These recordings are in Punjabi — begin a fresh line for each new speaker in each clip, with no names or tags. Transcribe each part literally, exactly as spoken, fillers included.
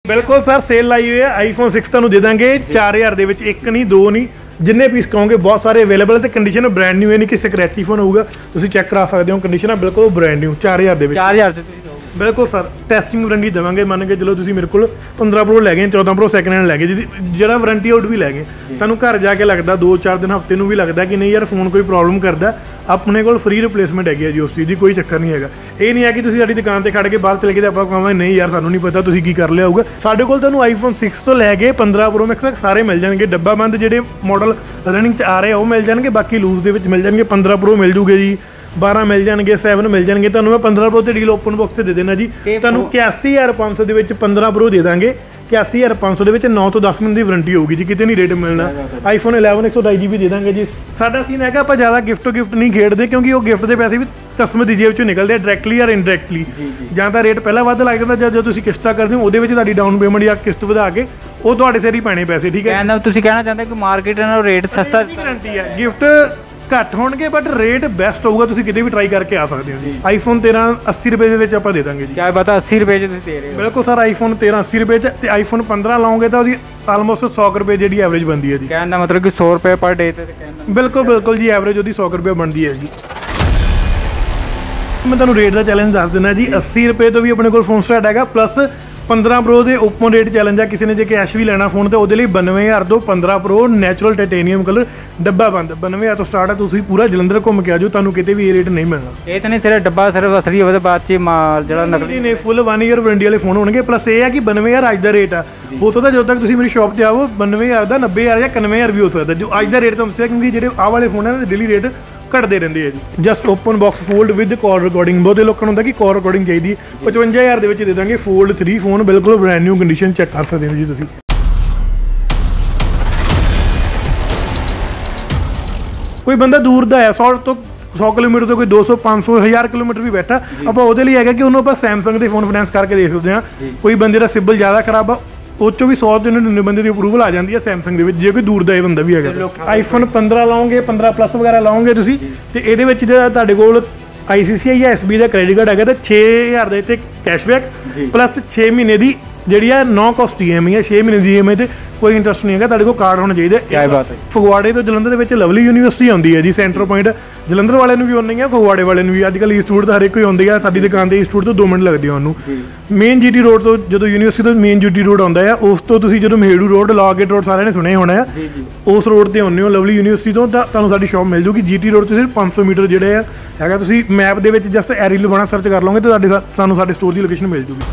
बिल्कुल सर सेल लाई हुई है। आईफोन सिक्स तुहानूं दे देंगे चार हज़ार दे विच, एक नहीं दो नहीं जिन्ने पीस कहोगे बहुत सारे अवेलेबल है। कंडीशन ब्रांड न्यू है, नहीं कि स्क्रैची फोन होगा, तुसीं चैक करा सकते हो। कंडीशन बिल्कुल ब्रांड न्यू चार हज़ार दे विच।
चार हज़ार से
बिल्कुल सर टैसटिंग वारंटी देवांगे। मान के चलो तुसीं मेरे को पंद्रह प्रो लै गए, चौदह प्रो सैकेंड हैंड लै गए, जिहदी जिहड़ा वारंटी आउट भी लै गए, तुहानूं घर जाके लगदा दो चार दिन हफ्ते नूं भी लगदा कि नहीं यार फोन कोई प्रॉब्लम करदा, अपने कोल फ्री रिप्लेसमेंट हैगी है जी, उस चीज़ की कोई चक्कर नहीं है। ये नहीं है कि तुसीं साडी दुकान ते खड़ के बाहर चले गए तो आपां कहांगे नहीं यार सानूं नहीं पता तुसीं की कर लिया होगा। साडे कोल तुहानूं आईफोन सिक्स तो लैके पंद्रह प्रो मैक्स तक सारे मिल जाएंगे। डब्बा बंद जिहड़े मॉडल रनिंग च आ रहे वो मिल जाएंगे, बाकी लूज दे विच मिल जाएंगे। पंद्रह प्रो मिल जूगे जी, बारह मिल जाएंगे, सैवन मिल जाएंगे। तुहानूं मैं पंद्रह प्रो ते डील ओपन बॉक्स से दे देना जी। तुहानूं इक्यासी हज़ार पाँच सौ के पंद्रह प्रो दे देंगे। इक्यासी हज़ार पाँच सौ के नौ तो दस मिनट की वारंटी होगी जी, कितने नहीं रेट मिलना। आईफोन इलेवन एक सौ ढाई जी बी दे देंगे जी। साडा सीन है कि आप ज़्यादा गिफ्ट टू गिफ्ट नहीं खेडते, क्योंकि वो गिफ्ट के पैसे भी कस्टमर की जेब चों निकलते हैं डायरैक्टली या इनडायरैक्टली। ਜਾਂ ਤਾਂ ਰੇਟ ਪਹਿਲਾਂ ਵੱਧ ਲੱਗ ਜਾਂਦਾ, ਜਾਂ ਜਦੋਂ ਤੁਸੀਂ ਕਿਸ਼ਤਾਂ ਕਰਦੇ ਹੋ ਉਹਦੇ ਵਿੱਚ ਤੁਹਾਡੀ ਡਾਊਨ ਪੇਮੈਂਟ ਜਾਂ ਕਿਸ਼ਤ ਵਧਾ ਕੇ ਉਹ ਤੁਹਾਡੇ ਸਿਰ ਹੀ ਪੈਣੇ ਪੈਸੇ। ਠੀਕ ਹੈ,
ਕਹਿੰਦਾ ਤੁਸੀਂ ਕਹਿਣਾ ਚਾਹੁੰਦੇ ਕਿ ਮਾਰਕੀਟ ਨਾਲ ਰੇਟ ਸਸਤਾ
ਗਾਰੰਟੀ ਹੈ। ਗਿਫਟ ਘੱਟ ਹੋਣਗੇ ਬਟ ਰੇਟ ਬੈਸਟ ਹੋਊਗਾ, ਤੁਸੀਂ ਕਿਤੇ ਵੀ ਟਰਾਈ ਕਰਕੇ ਆ ਸਕਦੇ ਹੋ ਜੀ। ਆਈਫੋਨ ਤੇਰਾਂ ਅੱਸੀ ਰੁਪਏ ਦੇ ਵਿੱਚ ਆਪਾਂ ਦੇ ਦਾਂਗੇ ਜੀ।
ਕਿਆ ਪਤਾ ਅੱਸੀ ਰੁਪਏ 'ਚ ਤੁਸੀਂ ਦੇ ਰਹੇ ਹੋ?
ਬਿਲਕੁਲ ਸਰ, ਆਈਫੋਨ ਤੇਰਾਂ ਅੱਸੀ ਰੁਪਏ 'ਚ, ਤੇ ਆਈਫੋਨ ਪੰਦਰਾਂ ਲਾਓਗੇ ਤਾਂ ਉਹਦੀ ਆਲਮੋਸਟ ਸੌ ਰੁਪਏ ਜਿਹੜੀ ਐਵਰੇਜ ਬਣਦੀ ਹੈ ਜੀ।
ਕਹਿਣ ਦਾ ਮਤਲਬ ਕਿ ਸੌ ਰੁਪਏ ਪਰ ਡੇ ਤੇ ਕਹਿੰਦਾ
ਬਿਲਕੁਲ ਬਿਲਕੁਲ ਜੀ, ਐਵਰੇਜ ਉਹਦੀ ਸੌ ਰੁਪਏ ਬਣਦੀ ਹੈ ਜੀ। मैं तुहानूं रेट का चैलेंज दस देना जी। अस्सी रुपये तो भी अपने को फोन स्टार्ट है, प्लस पंद्रह प्रो के ओपन रेट चैलेंज है। किसी ने जो कैश भी लेना फोन तो वो बानवे हज़ार तो पंद्रह प्रो नैचुरल टाइटेनियम कलर डब्बा बंद बानवे हज़ार तो स्टार्ट है। तुसीं पूरा जलंधर घूम के आ जाओ, तुहानूं किते भी ये रेट नहीं मिलना।
ये तो नहीं सिर्फ डब्बा सिर्फ असली होवे बाद च माल जिहड़ा नकली
नहीं, फुल वन ईयर वारंटी वाले फोन होंगे। प्लस ये है कि बानवे हज़ार अज का रेट है, हो सकता जो तक तुसीं मेरी शॉप पर आओ बानवे हज़ार का नब्बे हज़ार या इक्यानवे हज़ार भी हो सकता जो अज का रेट। तो दस्सिया क्योंकि जो आह वाले फोन है डेली रेट घटते रहते हैं जी। Just open box fold with call recording. बहुत लोगों को होंगे कि कॉल रिकॉर्डिंग चाहिए, पचवंजा हज़ार के दे देंगे। फोल्ड थ्री फोन बिल्कुल ब्रांड न्यू कंडीशन चेक कर सकते हो जी तुसीं। कोई बंदा दूर का है सौ तो सौ किलोमीटर तो कोई दो सौ पाँच सौ हज़ार किलोमीटर भी बैठा, आप वो है कि उन्होंने सैमसंग के फोन फाइनेंस करके देख सकते हैं। कोई बंदे का सिबल ज़्यादा खराब आ उस भी सौ तो नड़िनवे बंदे की अप्रूवल आ जाती है सैमसंग के जो कोई दूर का ये बंदा भी है। आईफोन पंद्रह लाओगे पंद्रह प्लस वगैरह लाओगे तुम तो ये को आई सी सी आई या एस बी का क्रेडिट कार्ड है तो छे हज़ार के कैशबैक प्लस छे महीने की जी है नौ कॉस्ट ई एम आई है। छे महीने की ई एम आई से कोई इंटरस्ट नहीं है, तुहाडे कोल कार्ड होना चाहिए। क्या बात है। फगवाड़े तो जलंधर के लवली यूनीवर्सिटी आती है जी, सेंटर पॉइंट जलंधर वाले भी आनी है, फगवाड़े वाले भी। अजकल ईस्टवुड तो हर एक कोई आती है, साडी दुकान से ईस्टवुड तो दो मिनट लगते हैं उन्होंने। मेन जी टी रोड तो जो यूनीवर्सिटी तो मेन जी टी रोड आता है, उस तो तुसीं जो मेहड़ू रोड लॉगेट रोड सारे ने सुने होना है, उस रोड पर आने हो लवली यूनीवर्सिटी तो तुहानूं साडी शॉप मिल जूगी। जी टी रोड तो सिर्फ पाँच सौ मीटर जो है तुसीं मैप के जस्ट एरी लुबाना सर्च कर लोगे तो तुहानूं साडे स्टोर की लोकेशन मिल जूगी।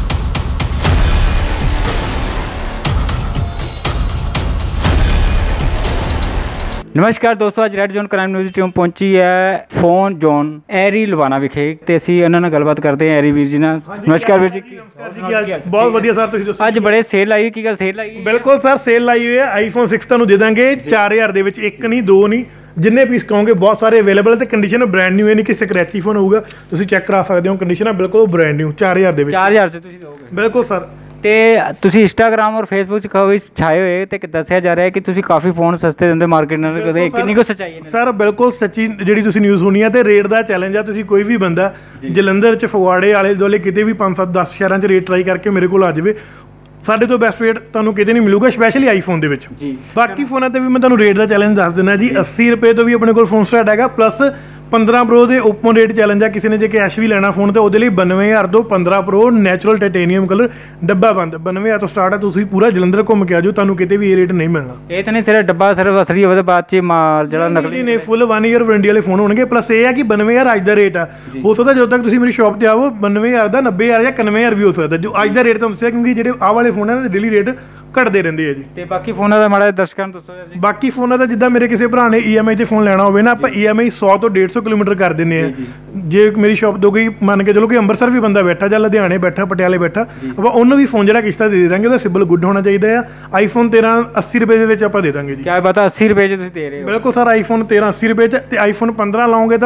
नमस्कार दोस्तों, अज Red Zone Crime News team पहुंची है फोन जोन एरी लुबाना विखे ते असीं उन्हां नाल गलबात करते हैं एरी वीर जी नाल। नमस्कार वीर जी।
बहुत वधिया सर, तुसीं दस्सो
अज बड़े सेल आई की गल सेल आई?
बिल्कुल सर सेल लाई हुई है। आईफोन सिक्स तुहानूं दे देंगे चार हज़ार दे विच, एक नहीं दो नहीं जिन्ने पीस कहोगे बहुत सारे अवेलेबल है। कंडीशन ब्रांड न्यू है, नहीं कि स्क्रैची फोन होगा, तुसीं चेक करा सकते हो। कंडीशन बिल्कुल ब्रांड न्यू चार हज़ार दे विच।
चार हज़ार से तुसीं दोगे?
बिल्कुल सर।
ਤੇ ਤੁਸੀਂ ਇੰਸਟਾਗ੍ਰਾਮ ਔਰ ਫੇਸਬੁੱਕ 'ਚ ਕਾਫੀ ਛਾਏ ਹੋਏ ਤੇ ਦੱਸਿਆ ਜਾ ਰਿਹਾ ਕਿ ਤੁਸੀਂ ਕਾਫੀ ਫੋਨ ਸਸਤੇ ਦਿੰਦੇ ਮਾਰਕੀਟ ਨਾਲ, ਕਦੇ ਕਿੰਨੀ ਕੁ ਸੱਚਾਈ ਹੈ
ਸਰ? ਬਿਲਕੁਲ ਸੱਚੀ ਜਿਹੜੀ ਤੁਸੀਂ ਨਿਊਜ਼ ਸੁਣੀ ਹੈ। ਤੇ ਰੇਟ ਦਾ ਚੈਲੰਜ ਆ, ਤੁਸੀਂ ਕੋਈ ਵੀ ਬੰਦਾ ਜਲੰਧਰ 'ਚ ਫਗਵਾੜੇ ਆਲੇ ਦੁਆਲੇ ਕਿਤੇ ਵੀ ਪੰਜ ਸੱਤ ਦਸ ਸ਼ਹਿਰਾਂ 'ਚ ਰੇਟ ਟਰਾਈ ਕਰਕੇ ਮੇਰੇ ਕੋਲ ਆ ਜਾਵੇ। ਸਾਡੇ ਤੋਂ ਬੈਸਟ ਰੇਟ ਤੁਹਾਨੂੰ ਕਿਤੇ ਨਹੀਂ ਮਿਲੂਗਾ, ਸਪੈਸ਼ਲੀ ਆਈਫੋਨ ਦੇ ਵਿੱਚ। ਬਾਕੀ ਫੋਨਾਂ ਤੇ ਵੀ ਮੈਂ ਤੁਹਾਨੂੰ ਰੇਟ ਦਾ ਚੈਲੰਜ ਦੱਸ ਦਿੰਦਾ ਜੀ। अस्सी रुपये तो भी अपने को फोन स्टार्ट है, प्लस पंद्रह प्रो के ओपन रेट चैलेंज है। किसी ने जो कैश भी लेना फोन तो वो बानवे हज़ार तो पंद्रह प्रो नैचुरल टाइटेनियम कलर डब्बा बंद बानवे हज़ार तो स्टार्ट है। तुसीं पूरा जलंधर घूम के आ जाओ, तुहानूं किते भी ये रेट नहीं मिलना।
ये तो नहीं सिर्फ डब्बा सिर्फ असली होवे बाद च माल जिहड़ा नकली
नहीं, फुल वन ईयर वारंटी वाले फोन होंगे। प्लस ये है कि बानवे हज़ार अज का रेट है, हो सकता जो तक तुसीं मेरी शॉप पर आओ बानवे हज़ार का नब्बे हज़ार या इक्यानवे हज़ार भी हो सकता जो अज का रेट। तो दस्सिया क्योंकि जो आह वाले फोन है डेली रेट घटते रहते हैं जी।
ਤੇ ਬਾਕੀ ਫੋਨਾਂ ਦਾ ਮਾੜਾ ਦਰਸ਼ਕਾਂ ਨੂੰ ਦੱਸੋ।
ਬਾਕੀ ਫੋਨਾਂ ਦਾ ਜਿੱਦਾਂ ਮੇਰੇ ਕਿਸੇ ਭਰਾ ਨੇ ਈ ਐਮ ਆਈ 'ਤੇ ਫੋਨ ਲੈਣਾ ਹੋਵੇ ਨਾ, ਆਪਾਂ ਈ ਐਮ ਆਈ ਸੌ ਤੋਂ ਡੇਢ ਸੌ ਕਿਲੋਮੀਟਰ ਕਰ ਦਿੰਦੇ ਆ। ਜੇ ਮੇਰੀ ਸ਼ੌਪ ਤੋਂ ਕੋਈ ਮੰਨ ਕੇ ਚਲੋ ਕਿ ਅੰਮ੍ਰਿਤਸਰ ਵੀ ਬੰਦਾ ਬੈਠਾ ਜਾਂ ਲੁਧਿਆਣੇ ਬੈਠਾ ਪਟਿਆਲੇ ਬੈਠਾ, ਆਪਾਂ ਉਹਨੂੰ ਵੀ ਫੋਨ ਜਿਹੜਾ ਕਿਸ਼ਤਾਂ ਦੇ ਦੇ ਦਾਂਗੇ। ਉਹਦਾ ਸਿਬਲ ਗੁੱਡ ਹੋਣਾ ਚਾਹੀਦਾ ਆ। ਆਈਫੋਨ ਤੇਰਾਂ ਅੱਸੀ ਰੁਪਏ ਦੇ ਵਿੱਚ ਆਪਾਂ ਦੇ ਦਾਂਗੇ ਜੀ।
ਕਿਆ ਪਤਾ ਅੱਸੀ ਰੁਪਏ 'ਚ ਤੁਸੀਂ ਦੇ ਰਹੇ ਹੋ?
ਬਿਲਕੁਲ ਸਰ, ਆਈਫੋਨ ਤੇਰਾਂ ਅੱਸੀ ਰੁਪਏ 'ਚ, ਤੇ ਆਈਫੋਨ ਪੰਦਰਾਂ ਲਾਓਗੇ ਤਾਂ ਉਹਦੀ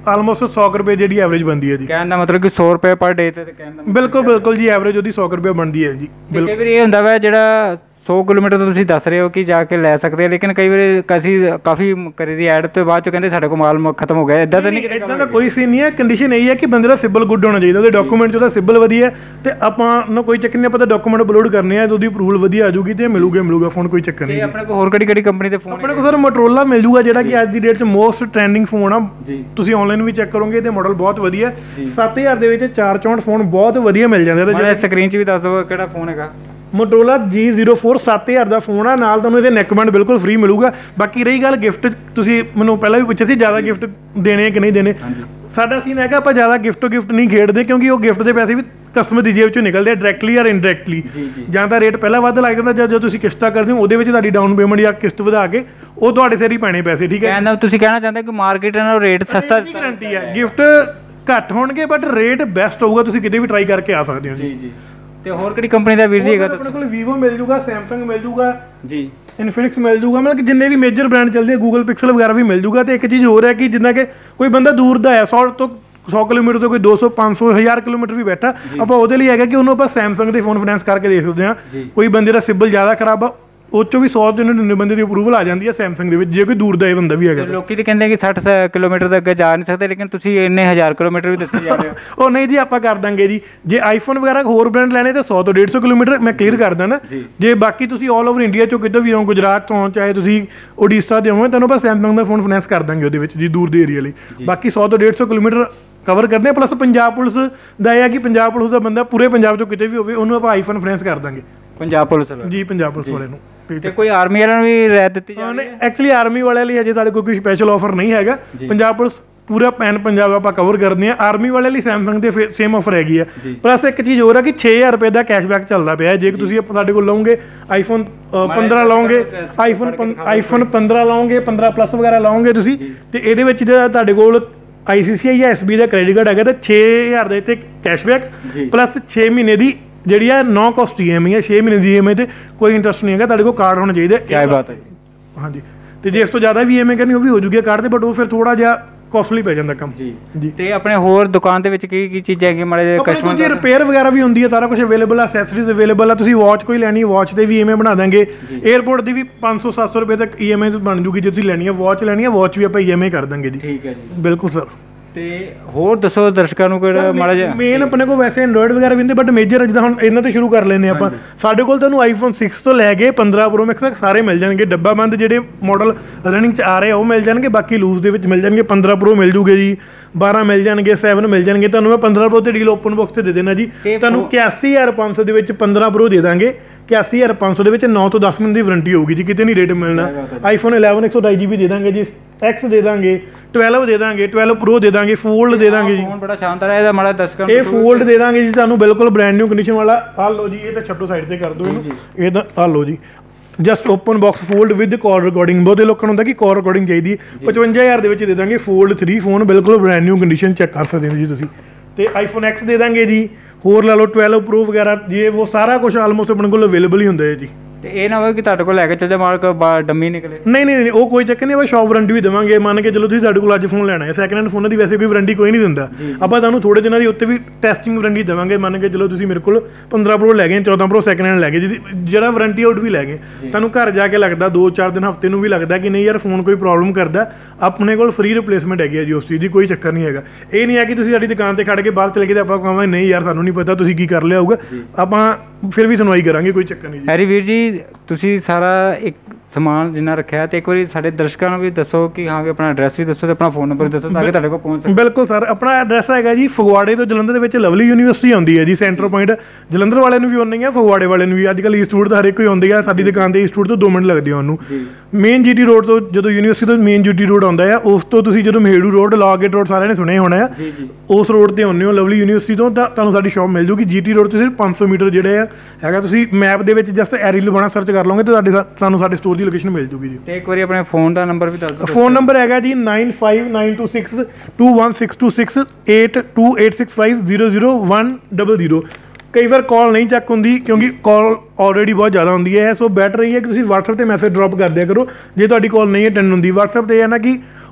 ਆਲਮੋਸਟ ਸੌ ਕੁ ਰੁਪਏ ਜਿਹੜੀ ਐਵਰੇਜ ਬਣਦੀ ਹੈ ਜੀ।
ਕਹਿਣ ਦਾ ਮਤਲਬ ਕਿ ਸੌ ਰੁਪਏ ਪਰ ਡੇ ਤੇ ਕਹਿਣ ਦਾ
ਬਿਲਕੁਲ ਬਿਲਕੁਲ ਜੀ, ਐਵਰੇਜ ਉਹਦੀ ਸੌ ਕੁ ਰੁਪਏ ਬਣਦੀ ਹੈ ਜੀ।
ਕਈ ਵਾਰੀ ਇਹ ਹੁੰਦਾ ਵਾ ਜਿਹੜਾ ਸੌ ਕਿਲੋਮੀਟਰ ਤੋਂ ਤੁਸੀਂ ਦੱਸ ਰਹੇ ਹੋ ਕਿ ਜਾ ਕੇ ਲੈ ਸਕਦੇ ਆ, ਲੇਕਿਨ ਕਈ ਵਾਰੀ ਅਸੀਂ ਕਾਫੀ ਕਰੀ ਦੀ ਐਡ ਤੋਂ ਬਾਅਦ ਚੋਂ ਕਹਿੰਦੇ ਸਾਡੇ ਕੋਲ ਮਾਲ ਖਤਮ ਹੋ ਗਿਆ। ਇੱਦਾਂ ਤਾਂ ਨਹੀਂ,
ਇੱਦਾਂ ਦਾ ਕੋਈ ਸੀਨ ਨਹੀਂ ਹੈ। ਕੰਡੀਸ਼ਨ ਇਹ ਹੈ ਕਿ ਬੰਦੇ ਦਾ ਸਿਬਲ ਗੁੱਡ ਹੋਣਾ ਚਾਹੀਦਾ, ਉਹਦੇ ਡਾਕੂਮੈਂਟ 'ਚ ਉਹਦਾ ਸਿਬਲ ਵਧੀਆ ਤੇ ਆਪਾਂ ਨੂੰ ਕੋਈ ਚੱਕਰ ਨਹੀਂ, ਆਪਾਂ ਤਾਂ ਡਾਕੂਮੈਂਟ ਅਪਲੋਡ ਕਰਨੇ ਆ, ਉਹਦੀ ਅਪਰੂਵਲ ਵਧੀਆ ਆ ਜੂਗੀ ਤੇ ਮਿਲੂਗਾ ਮਿਲੂਗਾ ਫੋਨ, ਕੋਈ ਚੱਕਰ ਨਹੀਂ।
ਆਪਣੇ ਕੋਲ ਹੋਰ ਕਿਹੜੀ ਕਿਹੜੀ ਕੰਪਨੀ ਦੇ ਫੋਨ?
ਆਪਣੇ ਕੋਲ ਸਰ ਮੋਟਰੋਲਾ ਮਿਲ ਜੂਗਾ, ਜਿਹੜਾ ਕਿ ਅੱਜ ਦੀ ਡੇਟ 'ਚ ਮੋਸਟ ਟ੍ਰੈਂਡਿੰਗ ਫੋਨ ਆ। ਤੁਸੀਂ ਆਨਲਾਈਨ ਵੀ ਚੈੱਕ ਕਰੋਗੇ ਤੇ ਮਾਡਲ ਬਹੁਤ ਵਧੀਆ। ਸੱਤ ਹਜ਼ਾਰ ਦੇ ਵਿੱਚ ਚਾਰ ਚੌਂਹਠ ਫੋਨ ਬਹੁਤ ਵਧੀਆ ਮਿਲ ਜਾਂਦੇ।
ਤੇ ਸਕਰੀਨ 'ਚ ਵੀ ਦੱਸ ਦਿਓ ਕਿਹੜਾ ਫੋਨ ਹੈਗਾ।
ਮੋਟਰੋਲਾ ਜੀ ਜ਼ੀਰੋ ਫੋਰ ਸੱਤ ਹਜ਼ਾਰ ਦਾ ਫੋਨ ਆ, ਨਾਲ ਤੁਹਾਨੂੰ ਇਹਦੇ ਨੈਕਬੈਂਡ ਬਿਲਕੁਲ ਫ੍ਰੀ ਮਿਲੂਗਾ। ਬਾਕੀ ਰਹੀ ਗੱਲ ਗਿਫਟ, ਤੁਸੀਂ ਮੈਨੂੰ ਪਹਿਲਾਂ ਵੀ ਪੁੱਛਿਆ ਸੀ ਜ਼ਿਆਦਾ ਗਿਫਟ ਦੇਣੇ ਕਿ ਨਹੀਂ ਦੇਣੇ। ਸਾਡਾ ਸੀਨ ਹੈਗਾ ਆਪਾਂ ਜ਼ਿਆਦਾ ਗਿਫਟ ਟੂ ਗਿਫਟ ਨਹੀਂ ਖੇਡਦੇ, ਕਿਉਂਕਿ ਉਹ ਗਿਫਟ ਦੇ ਪੈਸੇ ਵੀ ਕਸਟਮਰ ਦੀ ਜੇਬ ਚੋਂ ਨਿਕਲਦੇ ਆ, ਡਾਇਰੈਕਟਲੀ ਜਾਂ ਇਨਡਾਇਰੈਕਟਲੀ। ਜਾਂ ਤਾਂ ਰੇਟ ਪਹਿਲਾਂ ਵੱਧ ਲੱਗ ਜਾਂਦਾ, ਜਾਂ ਜੋ ਤੁਸੀਂ ਕਿਸ਼ਤਾਂ ਕਰਦੇ ਹੋ ਉਹਦੇ ਵਿੱਚ ਤੁਹਾਡੀ ਡਾਊਨ ਪੇਮੈਂਟ ਜਾਂ ਕਿਸ਼ਤ ਵਧਾ ਕੇ ਉਹ ਤੁਹਾਡੇ ਸਿਰ ਹੀ ਪੈਣੇ ਪੈਸੇ। ਠੀਕ ਹੈ,
ਤੁਸੀਂ ਕਹਿਣਾ ਚਾਹੁੰਦੇ ਕਿ ਮਾਰਕੀਟ ਨਾਲ ਰੇਟ ਸਸਤਾ
ਗਰੰਟੀ ਹੈ। ਗਿਫਟ ਘੱਟ ਹੋਣਗੇ ਬਟ ਰੇਟ ਬੈਸਟ ਹੋਊਗਾ, ਤੁਸੀਂ ਕਿਤੇ ਵੀ ਟਰਾਈ ਕਰਕੇ ਆ ਸਕਦੇ ਹੋ ਜੀ ਜੀ।
ਤੇ ਹੋਰ ਕਿਹੜੀ ਕੰਪਨੀ ਦਾ ਵੀਰ ਜੀ ਹੈਗਾ?
ਆਪਣੇ ਕੋਲ ਵੀਵੋ ਮਿਲ ਜੂਗਾ, ਸੈਮਸੰਗ ਮਿਲ ਜੂਗਾ
ਜੀ,
ਇਨਫਿਨਿਕਸ ਮਿਲ ਜੂਗਾ, ਮਤਲਬ ਕਿ ਜਿੰਨੇ ਵੀ ਮੇਜਰ ਬ੍ਰਾਂਡ ਚੱਲਦੇ ਆ, ਗੂਗਲ ਪਿਕਸਲ ਵਗੈਰਾ ਵੀ ਮਿਲ ਜੂਗਾ। ਤੇ ਇੱਕ ਚੀਜ਼ ਹੋਰ ਹੈ ਕਿ ਜਿੱਦਾਂ ਕਿ ਕੋਈ ਬੰਦਾ ਦੂਰ ਦਾ ਹੈ, ਸੌ ਤੋਂ ਸੌ ਕਿਲੋਮੀਟਰ ਤੋਂ ਕੋਈ ਦੋ ਸੌ ਪੰਜ ਸੌ ਹਜ਼ਾਰ ਕਿਲੋਮੀਟਰ ਵੀ ਬੈਠਾ, ਆਪਾਂ ਉਹਦੇ ਲਈ ਹੈਗਾ ਕਿ ਉਹਨੂੰ ਆਪਾਂ ਸੈਮਸੰਗ ਦੇ ਫੋਨ ਫਾਈਨੈਂਸ ਕਰਕੇ ਦੇਖ ਸਕਦੇ ਹਾਂ। ਕੋਈ ਬੰਦੇ ਦਾ ਸਿਬਲ ਜ਼ਿਆਦਾ ਖਰਾਬ ਆ, ਉਹ 'ਚੋਂ ਵੀ ਸੌ ਨੜਿਨਵੇਂ ਬੰਦੇ ਦੀ ਅਪਰੂਵਲ ਆ ਜਾਂਦੀ ਹੈ ਸੈਮਸੰਗ ਦੇ ਵਿੱਚ, ਜੇ ਕੋਈ ਦੂਰ ਦਾ ਇਹ ਬੰਦਾ ਵੀ ਹੈਗਾ।
ਲੋਕੀ ਤਾਂ ਕਹਿੰਦੇ ਕਿ ਸੱਠ ਕਿਲੋਮੀਟਰ ਤੋਂ ਅੱਗੇ ਜਾ ਨਹੀਂ ਸਕਦੇ, ਲੇਕਿਨ ਤੁਸੀਂ ਇੰਨੇ ਹਜ਼ਾਰ ਕਿਲੋਮੀਟਰ ਵੀ ਦੱਸੀ ਜਾ ਰਹੇ ਹੋ।
ਉਹ ਨਹੀਂ ਜੀ, ਆਪਾਂ ਕਰ ਦਾਂਗੇ ਜੀ। ਜੇ ਆਈਫੋਨ ਵਗੈਰਾ ਹੋਰ ਬ੍ਰਾਂਡ ਲੈਣੇ ਤਾਂ ਸੌ ਤੋਂ ਡੇਢ ਸੌ ਕਿਲੋਮੀਟਰ ਮੈਂ ਕਲੀਅਰ ਕਰ ਦਾਂ ਨਾ। ਜੇ ਬਾਕੀ ਤੁਸੀਂ ਆਲ ਓਵਰ ਇੰਡੀਆ 'ਚੋਂ ਕਿਤੋਂ ਵੀ ਹੋ, ਗੁਜਰਾਤ ਤੋਂ ਚਾਹੇ ਤੁਸੀਂ ਉੜੀਸਾ ਦੇ ਹੋਵੇ, ਤੁਹਾਨੂੰ ਆਪਾਂ ਸੈਮਸੰਗ ਦਾ ਫੋਨ ਫਾਈਨੈਂਸ ਕਰ ਦਾਂਗੇ ਉਹਦੇ ਵਿੱਚ ਜੀ, ਦੂਰ ਦੇ ਏਰੀਆ ਲਈ। ਬਾਕੀ ਸੌ ਤੋਂ ਡੇਢ ਸੌ ਕਿਲੋਮੀਟਰ ਕਵਰ ਕਰਦੇ ਆ। ਪਲੱਸ ਪੰਜਾਬ ਪੁਲਿਸ ਦਾ ਇਹ ਹੈ ਕਿ ਪੰਜਾਬ ਪੁਲਿਸ ਦਾ ਬੰਦਾ ਪੂਰੇ ਪੰਜਾਬ 'ਚੋਂ ਕਿਤੇ ਵੀ ਹੋਵੇ, ਉਹਨੂੰ ਆਪਾਂ ਆਈਫੋਨ ਫਾਈਨੈਂਸ ਕਰ ਦਾਂਗੇ।
ਪੰਜਾਬ ਪੁਲਿਸ
ਜੀ, ਪੰਜਾਬ ਪੁਲਿਸ ਵਾਲੇ ਨੂੰ।
ਤੇ ਕੋਈ ਆਰਮੀ ਵਾਲਿਆਂ ਨੂੰ ਵੀ ਰਹਿਤ ਦਿੱਤੀ ਜਾਂਦੀ ਹੈ?
ਐਕਚੁਅਲੀ ਆਰਮੀ ਵਾਲਿਆਂ ਲਈ ਅਜੇ ਸਾਡੇ ਕੋਲ ਕੋਈ ਸਪੈਸ਼ਲ ਆਫਰ ਨਹੀਂ ਹੈਗਾ। ਪੰਜਾਬ ਪੁਲਿਸ ਪੂਰਾ ਪੈਨ ਪੰਜਾਬ ਆਪਾਂ ਕਵਰ ਕਰਦੇ ਹਾਂ। ਆਰਮੀ ਵਾਲਿਆਂ ਲਈ ਸੈਮਸੰਗ ਦੇ ਸੇਮ ਆਫਰ ਹੈਗੀ ਆ। ਪਲੱਸ ਇੱਕ ਚੀਜ਼ ਹੋਰ ਆ ਕਿ ਛੇ ਹਜ਼ਾਰ ਰੁਪਏ ਦਾ ਕੈਸ਼ਬੈਕ ਚੱਲਦਾ ਪਿਆ। ਜੇ ਤੁਸੀਂ ਸਾਡੇ ਕੋਲ ਲਓਗੇ ਆਈਫੋਨ ਪੰਦਰਾਂ ਲਓਗੇ, ਆਈਫੋਨ ਆਈਫੋਨ ਪੰਦਰਾਂ ਲਓਗੇ, ਪੰਦਰਾਂ ਪਲੱਸ ਵਗੈਰਾ ਲਓਗੇ ਤੁਸੀਂ, ਤੇ ਇਹਦੇ ਵਿੱਚ ਜਿਹੜਾ ਤੁਹਾਡੇ ਕੋਲ ਆਈ ਸੀ ਸੀ ਆਈ ਜਾਂ ਐਸ ਬੀ ਦਾ ਕ੍ਰੈਡਿਟ ਕਾਰਡ ਹੈਗਾ ਤਾਂ ਛੇ ਹਜ਼ਾਰ ਦੇ ਉੱਤੇ ਕੈਸ਼ਬੈਕ ਪਲੱਸ ਛੇ ਮਹੀਨੇ ਦੀ ਜਿਹੜੀ ਆ ਨੋ ਕੋਸਟ ਈ ਐਮ ਆਈ ਹੈ। ਛੇ ਮਹੀਨੇ ਦੀ ਈ ਐਮ ਆਈ 'ਤੇ ਕੋਈ ਇੰਟਰਸਟ ਨਹੀਂ ਹੈਗਾ, ਤੁਹਾਡੇ ਕੋਲ ਕਾਰਡ ਹੋਣਾ ਚਾਹੀਦਾ।
ਕਿਆ ਬਾਤ ਹੈ।
ਹਾਂਜੀ, ਤੇ ਜੇ ਇਸ ਤੋਂ ਜ਼ਿਆਦਾ ਵੀ ਈ ਐਮ ਆਈ ਕਰਨੀ ਉਹ ਵੀ ਹੋ ਜੂਗੀ ਕਾਰਡ 'ਤੇ, ਬਟ ਉਹ ਫਿਰ ਥੋੜ੍ਹਾ ਜਿਹਾ ਕੋਸਟਲੀ ਪੈ ਜਾਂਦਾ ਕੰਮ ਜੀ ਜੀ। ਤੇ
ਆਪਣੇ ਹੋਰ ਦੁਕਾਨ ਦੇ ਵਿੱਚ ਕੀ ਕੀ ਚੀਜ਼ਾਂ ਹੈਗੀਆਂ ਮਾੜੇ ਕਸਟਮਰ
ਦੀ? ਰਿਪੇਅਰ ਵਗੈਰਾ ਵੀ ਹੁੰਦੀ ਹੈ, ਸਾਰਾ ਕੁਝ ਅਵੇਲੇਬਲ ਆ, ਅਸੈਸਰੀਜ਼ ਅਵੇਲੇਬਲ ਆ। ਤੁਸੀਂ ਵਾਚ ਕੋਈ ਲੈਣੀ, ਵਾਚ ਦੇ ਵੀ ਈ ਐਮ ਆਈ ਬਣਾ ਦਾਂਗੇ। ਏਅਰਪੋਰਟ ਦੀ ਵੀ ਪੰਜ ਸੌ ਸੱਤ ਸੌ ਰੁਪਏ ਤੱਕ ਈ ਐਮ ਆਈ ਬਣ ਜੂਗੀ। ਜੇ ਤੁਸੀਂ ਲੈਣੀ ਹੈ ਵਾਚ ਲੈਣੀ ਹੈ, ਵਾਚ ਵੀ ਆਪਾਂ ਈ ਐਮ ਆਈ ਕਰ ਦਾਂਗੇ ਜੀ।
ਠੀਕ ਹੈ ਜੀ,
ਬਿਲਕੁਲ ਸਰ।
ਤੇ ਹੋਰ ਦੱਸੋ ਦਰਸ਼ਕਾਂ ਨੂੰ ਕਿਹੜਾ ਮਾੜਾ ਜਿਹਾ?
ਮੇਨ ਆਪਣੇ ਕੋਲ ਵੈਸੇ ਐਂਡਰੋਇਡ ਵਗੈਰਾ ਵੀ ਹੁੰਦੇ, ਬਟ ਮੇਜਰ ਜਿੱਦਾਂ ਹੁਣ ਇਹਨਾਂ ਤੋਂ ਸ਼ੁਰੂ ਕਰ ਲੈਂਦੇ ਆਪਾਂ। ਸਾਡੇ ਕੋਲ ਤੁਹਾਨੂੰ ਆਈਫੋਨ ਸਿਕਸ ਤੋਂ ਲੈ ਕੇ ਪੰਦਰਾਂ ਪ੍ਰੋ ਮੈਕਸ ਤੱਕ ਸਾਰੇ ਮਿਲ ਜਾਣਗੇ। ਡੱਬਾ ਬੰਦ ਜਿਹੜੇ ਮਾਡਲ ਰਨਿੰਗ 'ਚ ਆ ਰਹੇ ਆ ਉਹ ਮਿਲ ਜਾਣਗੇ, ਬਾਕੀ ਲੂਜ਼ ਦੇ ਵਿੱਚ ਮਿਲ ਜਾਣਗੇ। ਪੰਦਰਾਂ ਪ੍ਰੋ ਮਿਲ ਜੂਗੇ ਜੀ, ਬਾਰਾਂ ਮਿਲ ਜਾਣਗੇ, ਸੈਵਨ ਮਿਲ ਜਾਣਗੇ। ਤੁਹਾਨੂੰ ਮੈਂ ਪੰਦਰਾਂ ਪ੍ਰੋ ਤੇ ਡੀਲ ਓਪਨ ਬਾਕਸ ਤੇ ਦੇ ਦੇਣਾ ਜੀ। ਤੁਹਾਨੂੰ ਇਕਿਆਸੀ ਹਜ਼ਾਰ ਪੰਜ ਸੌ ਦੇ ਵਿੱਚ ਪੰਦਰਾਂ ਪ੍ਰੋ ਦੇ ਦਾਂਗੇ। ਇਕਿਆਸੀ ਹਜ਼ਾਰ ਪੰਜ ਸੌ ਦੇ ਵਿੱਚ ਨੌ ਤੋਂ ਦਸ ਮਹੀਨੇ ਦੀ ਵਾਰੰਟੀ ਹੋਊਗੀ ਜੀ, ਕਿਤੇ ਨਹੀਂ ਰੇਟ ਮਿਲਣਾ। ਆਈਫੋਨ ਇਲੈਵਨ ਇੱਕ ਸੌ ਢਾਈ ਜੀ ਬੀ ਦੇ ਦਾਂਗੇ ਜੀ, ਐਕਸ ਦੇ ਦਾਂਗੇ, ਟਵੈਲਵ ਦੇ ਦਾਂਗੇ, ਟਵੈਲਵ ਪ੍ਰੋ ਦੇ ਦਾਂਗੇ, ਫੋਲਡ ਦੇ ਦਾਂਗੇ ਜੀ।
ਫੋਨ ਬੜਾ ਸ਼ਾਨਦਾਰ ਹੈ, ਇਹਦਾ ਮਾੜਾ ਦਰਸ਼ਕਾਂ
ਇਹ ਫੋਲਡ ਦੇ ਦਾਂਗੇ ਜੀ ਤੁਹਾਨੂੰ, ਬਿਲਕੁਲ ਬ੍ਰਾਂਡ ਨਿਊ ਕੰਡੀਸ਼ਨ ਵਾਲਾ। ਆਹ ਲਓ ਜੀ, ਇਹ ਤਾਂ ਛੱਡੋ ਸਾਈਡ ਤੇ ਕਰ ਦਿਓ ਇਹਨੂੰ। ਇਹ ਤਾਂ ਆਹ ਲਓ ਜੀ, just open box fold with call recording. ਬਹੁਤੇ ਲੋਕਾਂ ਨੂੰ ਹੁੰਦਾ ਕਿ ਕਾਲ ਰਿਕਾਰਡਿੰਗ ਚਾਹੀਦੀ। ਪਚਵੰਜਾ ਹਜ਼ਾਰ ਦੇ ਵਿੱਚ ਦੇ ਦਾਂਗੇ ਫੋਲਡ ਥ੍ਰੀ ਫੋਨ, ਬਿਲਕੁਲ ਬ੍ਰਾਂਡ ਨਿਊ ਕੰਡੀਸ਼ਨ, ਚੈੱਕ ਕਰ ਸਕਦੇ ਹੋ ਜੀ ਤੁਸੀਂ। ਤੇ ਆਈਫੋਨ ਐਕਸ ਦੇ ਦਾਂਗੇ ਜੀ, ਹੋਰ ਲਾ ਲਓ ਟਵੈਲਵ ਪ੍ਰੋ ਵਗੈਰਾ, ਜੇ ਉਹ ਸਾਰਾ ਕੁਝ ਆਲਮੋਸਟ ਆਪਣੇ ਕੋਲ ਅਵੇਲੇਬਲ ਹੀ ਹੁੰਦਾ ਹੈ ਜੀ। ਤੇ ਇਹ ਨਾ ਹੋਵੇ ਕਿ ਤੁਹਾਡੇ ਕੋਲ ਲੈ ਕੇ ਚੱਲ ਜਾ ਮਾਰ ਕੇ ਡੰਮੀ ਨਿਕਲੇ। ਨਹੀਂ ਨਹੀਂ ਨਹੀਂ, ਉਹ ਕੋਈ ਚੱਕਰ ਨਹੀਂ, ਆਪਾਂ ਸ਼ੌਪ ਵਾਰੰਟੀ ਵੀ ਦੇਵਾਂਗੇ। ਮੰਨ ਕੇ ਚਲੋ ਤੁਸੀਂ ਸਾਡੇ ਕੋਲ ਅੱਜ ਫੋਨ ਲੈਣਾ ਹੈ, ਸੈਕਿੰਡ ਹੈਂਡ ਫੋਨਾਂ ਦੀ ਵੈਸੇ ਕੋਈ ਵਾਰੰਟੀ ਕੋਈ ਨਹੀਂ ਦਿੰਦਾ। ਆਪਾਂ ਤੁਹਾਨੂੰ ਥੋੜੇ ਦਿਨਾਂ ਦੀ ਉੱਤੇ ਵੀ ਟੈਸਟਿੰਗ ਵਾਰੰਟੀ ਦੇਵਾਂਗੇ। ਮੰਨ ਕੇ ਚਲੋ ਤੁਸੀਂ ਮੇਰੇ ਕੋਲ ਪੰਦਰਾਂ ਪ੍ਰੋ ਲੈ ਗਏ, ਚੌਦਾਂ ਪ੍ਰੋ ਸੈਕਿੰਡ ਹੈਂਡ ਲੈ ਗਏ, ਜਿਹਦੀ ਜਿਹੜਾ ਵਾਰੰਟੀ ਆਊਟ ਵੀ ਲੈ ਗਏ, ਤੁਹਾਨੂੰ ਘਰ ਜਾ ਕੇ ਲੱਗਦਾ ਦੋ ਚਾਰ ਦਿਨ ਹਫ਼ਤੇ ਨੂੰ ਵੀ ਲੱਗਦਾ ਕਿ ਨਹੀਂ ਯਾਰ ਫੋਨ ਕੋਈ ਪ੍ਰੋਬਲਮ ਕਰਦਾ, ਆਪਣੇ ਕੋਲ ਫ੍ਰੀ ਰਿਪਲੇਸਮੈਂਟ ਹੈਗੀ ਹੈ ਜੀ ਉਸ ਚੀਜ਼ ਦੀ, ਕੋਈ ਚੱਕਰ ਨਹੀਂ ਹੈਗਾ। ਇਹ ਨਹੀਂ ਹੈ ਕਿ ਤੁਸੀਂ ਸਾਡੀ ਦੁਕਾਨ 'ਤੇ ਖੜ੍ਹ ਕੇ ਬਾਹਰ ਚਲੇ ਗਏ ਤਾਂ ਆਪਾਂ ਕਹਾਂਗੇ ਨਹੀਂ ਯਾਰ ਸਾਨੂੰ ਨਹੀਂ ਪਤਾ ਤੁਸੀਂ ਕੀ ਕਰ ਲਿਆ ਹੋਊਗਾ, ਆਪਾਂ ਫਿਰ ਵੀ ਸੁਣਵਾਈ ਕਰਾਂਗੇ, ਕੋਈ ਚੱਕਰ ਨਹੀਂ ਜੀ।
ਹੈਰੀ ਵੀਰ ਜੀ, ਤੁਸੀਂ ਸਾਰਾ ਇੱਕ ਸਮਾਨ ਜਿੰਨਾ ਰੱਖਿਆ, ਤੇ ਇੱਕ ਵਾਰੀ ਸਾਡੇ ਦਰਸ਼ਕਾਂ ਨੂੰ ਵੀ ਦੱਸੋ ਕਿ ਹਾਂ ਵੀ ਆਪਣਾ ਐਡਰੈਸ ਵੀ ਦੱਸੋ ਤੇ ਆਪਣਾ ਫੋਨ ਨੰਬਰ ਦੱਸੋ ਤਾਂ ਕਿ ਤੁਹਾਡੇ ਕੋਲ ਪਹੁੰਚ ਸਕੇ।
ਬਿਲਕੁਲ ਸਰ, ਆਪਣਾ ਐਡਰੈਸ ਹੈਗਾ ਜੀ ਫਗਵਾੜੇ ਤੋਂ ਜਲੰਧਰ ਦੇ ਵਿੱਚ ਲਵਲੀ ਯੂਨੀਵਰਸਿਟੀ ਆਉਂਦੀ ਹੈ ਜੀ, ਸੈਂਟਰ ਪੁਆਇੰਟ। ਜਲੰਧਰ ਵਾਲਿਆਂ ਨੂੰ ਵੀ ਆਉਣੀ ਹੈ, ਫਗਵਾੜੇ ਵਾਲਿਆਂ ਨੂੰ ਵੀ। ਅੱਜ ਕੱਲ੍ਹ ਈਸਟਵੁੱਡ ਦਾ ਹਰ ਇੱਕ ਕੋਈ ਆਉਂਦੀ ਹੈ, ਸਾਡੀ ਦੁਕਾਨ ਦੇ ਈਸਟਵੁੱਡ ਤੋਂ ਦੋ ਮਿੰਟ ਲੱਗਦੇ ਆ ਉਹਨੂੰ। ਮੇਨ ਜੀ ਟੀ ਰੋਡ ਤੋਂ ਜਦੋਂ ਯੂਨੀਵਰਸਿਟੀ ਤੋਂ ਮੇਨ ਜੀ ਟੀ ਰੋਡ ਆਉਂਦਾ ਆ, ਉਸ ਤੋਂ ਤੁਸੀਂ ਜਦੋਂ ਮਹੇੜੂ ਰੋਡ, ਲਾਗੇਟ ਰੋਡ ਸਾਰਿਆਂ ਨੇ ਸੁਣਿਆ ਹੋਣਾ ਆ, ਉਸ ਰੋਡ 'ਤੇ ਆਉਂਦੇ ਹੋ ਲਵਲੀ ਯੂਨੀਵਰਸਿਟੀ ਤੋਂ, ਤਾਂ ਤੁਹਾਨੂੰ ਸਾਡੀ ਸ਼ੌਪ ਮਿਲ ਜੂਗੀ। ਜੀ ਟੀ ਰੋਡ ਤੋਂ ਸਿਰਫ ਪੰਜ ਸੌ ਮੀਟਰ ਜਿਹੜੇ ਆ ਹੈਗਾ, ਤੁਸੀਂ ਮੈਪ ਦੇ ਵਿੱਚ ਜਸਟ ਐਰੀ ਲਵਾਣਾ ਸਰਚ ਕਰ ਲਓਗੇ ਤਾਂ ਤੁਹਾਡੇ ਤੁਹਾਨੂੰ ਸਾਡੇ ਸਟੋਰ ਦੀ ਲੋਕੇਸ਼ਨ ਮਿਲ ਜੂਗੀ ਜੀ।
ਤੇ ਇੱਕ ਵਾਰੀ ਆਪਣੇ ਫੋਨ ਦਾ ਨੰਬਰ ਵੀ ਦੱਸ ਦਿਓ।
ਫੋਨ ਨੰਬਰ ਹੈਗਾ ਜੀ nine five nine two six two one six two six eight two eight six five zero zero one double zero. ਕਈ ਵਾਰ ਕਾਲ ਨਹੀਂ ਚੱਕ ਹੁੰਦੀ ਕਿਉਂਕਿ ਕਾਲ ਆਲਰੇਡੀ ਬਹੁਤ ਜ਼ਿਆਦਾ ਹੁੰਦੀ ਹੈ, ਸੋ ਬੈਟਰ ਇਹ ਹੈ ਕਿ ਤੁਸੀਂ ਵਟਸਐਪ 'ਤੇ ਮੈਸੇਜ ਡਰੋਪ ਕਰ ਦਿਆ ਕਰੋ ਜੇ ਤੁਹਾਡੀ ਕਾਲ ਨਹੀਂ ਅਟੈਂਡ ਹੁੰਦੀ। ਵਟਸਐਪ 'ਤੇ ਇਹ ਹੈ ਨਾ ਕਿ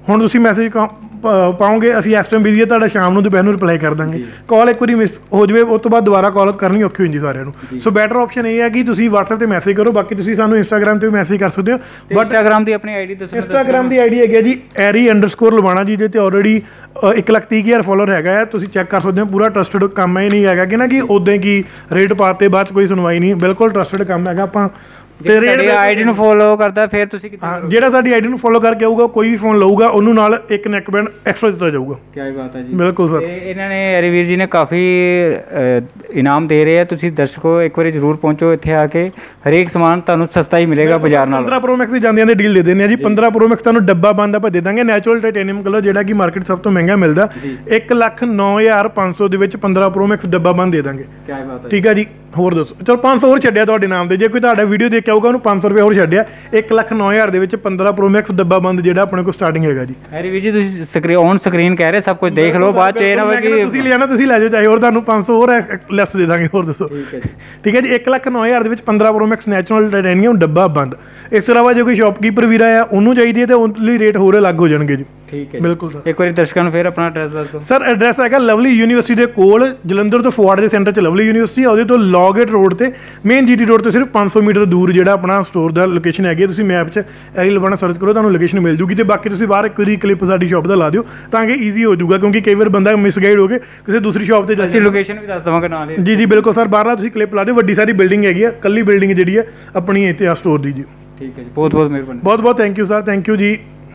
ਹੁਣ ਤੁਸੀਂ ਮੈਸੇਜ ਪਾਓਗੇ, ਅਸੀਂ ਇਸ ਟਾਈਮ ਬਿਜ਼ੀ ਹੈ, ਤੁਹਾਡਾ ਸ਼ਾਮ ਨੂੰ ਦੁਪਹਿਰ ਨੂੰ ਰਿਪਲਾਈ ਕਰ ਦਾਂਗੇ। ਕਾਲ ਇੱਕ ਵਾਰੀ ਮਿਸ ਹੋ ਜਾਵੇ ਉਸ ਤੋਂ ਬਾਅਦ ਦੁਬਾਰਾ ਕਾਲ ਕਰਨੀ ਔਖੀ ਹੋ ਜਾਂਦੀ ਸਾਰਿਆਂ ਨੂੰ। ਸੋ ਬੈਟਰ ਆਪਸ਼ਨ ਇਹ ਹੈ ਕਿ ਤੁਸੀਂ WhatsApp ਤੇ ਮੈਸੇਜ ਕਰੋ, ਬਾਕੀ ਤੁਸੀਂ ਸਾਨੂੰ ਇੰਸਟਾਗ੍ਰਾਮ ਤੇ ਵੀ ਮੈਸੇਜ ਕਰ ਸਕਦੇ ਹੋ।
ਬਟ ਇੰਸਟਾਗ੍ਰਾਮ ਦੀ ਆਪਣੀ ਆਈਡੀ ਦੱਸੋ।
ਇੰਸਟਾਗ੍ਰਾਮ ਦੀ ਆਈਡੀ ਹੈਗੀ ਹੈ ਜੀ ਐਰੀ ਅੰਡਰਸਕੋਰ ਲਵਾਣਾ ਜੀ, ਜਿਹਦੇ ਤੇ ਆਲਰੇਡੀ ਇੱਕ ਲੱਖ ਤੀਹ ਹਜ਼ਾਰ ਫੋਲੋਅਰ ਹੈਗਾ ਹੈ, ਤੁਸੀਂ ਚੈੱਕ ਕਰ ਸਕਦੇ ਹੋ। ਪੂਰਾ ਟਰਸਟਡ ਕੰਮ ਹੈ, ਨਹੀਂ ਹੈਗਾ ਕਿ ਨਾ ਕਿ ਉੱਦਾਂ ਕੀ ਰੇਟ ਪਾਤੇ ਬਾਅਦ 'ਚ ਕੋਈ ਸੁਣਵਾਈ ਨਹੀਂ, ਬਿਲਕੁਲ ਟਰਸਟਡ ਕੰਮ ਹੈਗਾ। ਆਪਾਂ
ਤੇ ਰੇਟ ਆਈਡੀ ਨੂੰ ਫੋਲੋ ਕਰਦਾ ਫਿਰ ਤੁਸੀਂ ਕਿੱਥੇ
ਹਾਂ, ਜਿਹੜਾ ਸਾਡੀ ਆਈਡੀ ਨੂੰ ਫੋਲੋ ਕਰਕੇ ਆਊਗਾ ਕੋਈ ਵੀ ਫੋਨ ਲਊਗਾ ਉਹਨੂੰ ਨਾਲ ਇੱਕ ਨੈਕ ਬੈਂਡ ਐਕਸਟਰਾ ਦਿੱਤਾ ਜਾਊਗਾ।
ਕੀ ਬਾਤ ਹੈ ਜੀ।
ਬਿਲਕੁਲ ਸਰ।
ਤੇ ਇਹਨਾਂ ਨੇ ਐਰੀਵੀਰ ਜੀ ਨੇ ਕਾਫੀ ਇਨਾਮ ਦੇ ਰਹੇ ਆ, ਤੁਸੀਂ ਦਰਸ਼ਕੋ ਇੱਕ ਵਾਰੀ ਜ਼ਰੂਰ ਪਹੁੰਚੋ ਇੱਥੇ ਆ ਕੇ, ਹਰੇਕ ਸਮਾਨ ਤੁਹਾਨੂੰ ਸਸਤਾ ਹੀ ਮਿਲੇਗਾ ਬਾਜ਼ਾਰ ਨਾਲ।
ਪੰਦਰਾਂ ਪ੍ਰੋ ਮੈਕਸ ਦੀ ਜਾਂਦੀਆਂ ਦੇ ਡੀਲ ਦੇ ਦਿੰਦੇ ਆ ਜੀ। ਪੰਦਰਾਂ ਪ੍ਰੋ ਮੈਕਸ ਤੁਹਾਨੂੰ ਡੱਬਾ ਬੰਦ ਆਪਾਂ ਦੇ ਦਾਂਗੇ, ਨੈਚੁਰਲ ਟਾਈਟੇਨੀਅਮ ਕਲਰ ਜਿਹੜਾ ਕਿ ਮਾਰਕੀਟ ਸਭ ਤੋਂ ਮਹਿੰਗਾ ਮਿਲਦਾ, ਇੱਕ ਲੱਖ ਨੌ ਹਜ਼ਾਰ ਪੰਜ ਸੌ ਦੇ ਵਿੱਚ ਪੰਦਰਾਂ ਪ੍ਰੋ ਮੈਕਸ ਡੱਬਾ ਬੰਦ ਦੇ ਦਾਂਗੇ।
ਕੀ ਬਾਤ ਹੈ।
ਠੀਕ ਹੈ ਜੀ। ਹੋਰ ਦੱਸੋ। ਚਲੋ ਪੰਜ ਸੌ ਹੋਰ ਛੱਡਿਆ ਤੁਹਾਡੇ ਨਾਮ ਤੇ, ਜੇ ਕੋਈ ਤੁਹਾਡਾ ਵੀਡੀਓ ਦੇਖ ਕੇ ਆਊਗਾ ਉਹਨੂੰ ਪੰਜ ਸੌ ਰੁਪਏ ਹੋਰ ਛੱਡਿਆ, ਇੱਕ ਲੱਖ ਨੌ ਹਜ਼ਾਰ ਦੇ ਵਿੱਚ ਪੰਦਰਾਂ ਪ੍ਰੋ ਮੈਕਸ ਡੱਬਾ ਬੰਦ ਜਿਹੜਾ ਆਪਣੇ ਕੋਲ ਸਟਾਰਟਿੰਗ ਹੈਗਾ ਜੀ।
ਐਰੀਵੀਰ ਜੀ ਤੁਸੀਂ ਸਕਰੀਨ ਔਨ ਸਕਰੀਨ ਕਹਿ ਰਹੇ ਸਭ ਕੁਝ ਦੇਖ ਲਓ, ਬਾਅਦ ਚ ਇਹ ਨਾ ਹੋਵੇ ਕਿ
ਤੁਸੀਂ ਲਿਆਣਾ ਤੁਸੀਂ ਲੈ ਜਾਓ, ਚਾਹੇ ਹੋਰ ਤੁਹਾਨੂੰ ਪੰਜ ਸੌ ਹੋਰ ਲੈਸ ਦੇ ਦਾਂਗੇ। ਹੋਰ ਦੱਸੋ। ਠੀਕ ਹੈ ਜੀ। ਇੱਕ ਲੱਖ ਨੌ ਹਜ਼ਾਰ ਦੇ ਵਿੱਚ ਪੰਦਰਾਂ ਪ੍ਰੋ ਮੈਕਸ ਨੈਚੁਰਲ ਟਾਈਟੇਨੀਅਮ ਡੱਬਾ ਬੰਦ। ਇਸ ਤੋਂ ਇਲਾਵਾ ਜੇ ਕੋਈ ਸ਼ਾਪਕੀਪਰ ਵੀਰਾ ਆ ਉਹਨੂੰ ਚਾਹੀਦੀ ਹੈ ਤਾਂ ਉਹਦੇ ਲਈ ਰੇਟ ਹੋਰ ਅਲੱਗ ਹੋ ਜਾਣਗੇ ਜੀ।
ਠੀਕ ਹੈ
ਬਿਲਕੁਲ ਸਰ।
ਇੱਕ ਵਾਰੀ ਦਰਸ਼ਕਾਂ ਨੂੰ ਫਿਰ ਆਪਣਾ ਐਡਰੈਸ ਦੱਸ ਦਿਓ
ਸਰ। ਐਡਰੈਸ ਹੈਗਾ ਲਵਲੀ ਯੂਨੀਵਰਸਿਟੀ ਦੇ ਕੋਲ, ਜਲੰਧਰ ਤੋਂ ਫੋਰਟ ਦੇ ਸੈਂਟਰ 'ਚ ਲਵਲੀ ਯੂਨੀਵਰਸਿਟੀ, ਉਹਦੇ ਤੋਂ ਲੌਗੇਟ ਰੋਡ ਤੇ ਮੇਨ ਜੀਟੀ ਰੋਡ ਤੋਂ ਸਿਰਫ ਪੰਜ ਸੌ ਮੀਟਰ ਦੂਰ ਜਿਹੜਾ ਆਪਣਾ ਸਟੋਰ ਦਾ ਲੋਕੇਸ਼ਨ ਹੈਗੀ। ਤੁਸੀਂ ਮੈਪ 'ਚ ਐਰੀ ਲਵਾਣਾ ਸਰਚ ਕਰੋ, ਤੁਹਾਨੂੰ ਲੋਕੇਸ਼ਨ ਮਿਲ ਜੂਗੀ। ਤੇ ਬਾਕੀ ਤੁਸੀਂ ਬਾਹਰ ਇੱਕ ਵਾਰੀ ਕਲਿੱਪ ਸਾਡੀ ਸ਼ਾਪ ਦਾ ਲਾ ਦਿਓ ਤਾਂ ਕਿ ਈਜ਼ੀ ਹੋ ਜਾਊਗਾ, ਕਿਉਂਕਿ ਕਈ ਵਾਰ ਬੰਦਾ ਮਿਸਗਾਈਡ ਹੋ ਕੇ ਕਿਸੇ ਦੂਸਰੀ ਸ਼ਾਪ ਤੇ
ਅਸੀਂ ਲੋਕੇਸ਼ਨ ਵੀ ਦੱਸ ਦੇਵਾਂਗੇ ਨਾਲ ਹੀ।
ਜੀ ਜੀ ਬਿਲਕੁਲ ਸਰ। ਬਾਹਰਲਾ ਤੁਸੀਂ ਕਲਿੱਪ ਲਾ ਦਿਓ, ਵੱਡੀ ਸਾਰੀ ਬਿਲਡਿੰਗ ਹੈਗੀ ਆ, ਕੱਲੀ ਬਿਲਡਿੰਗ ਜਿਹੜੀ ਹੈ ਆਪਣੀ ਇੱਥੇ ਆ ਸਟੋਰ ਦੀ ਜੀ।
ਠੀਕ ਹੈ ਜੀ। ਬਹੁਤ ਬਹੁਤ ਮਿਹਰਬਾਨੀ।
ਬਹੁਤ ਬਹੁਤ thank you sir. Thank you ਜੀ।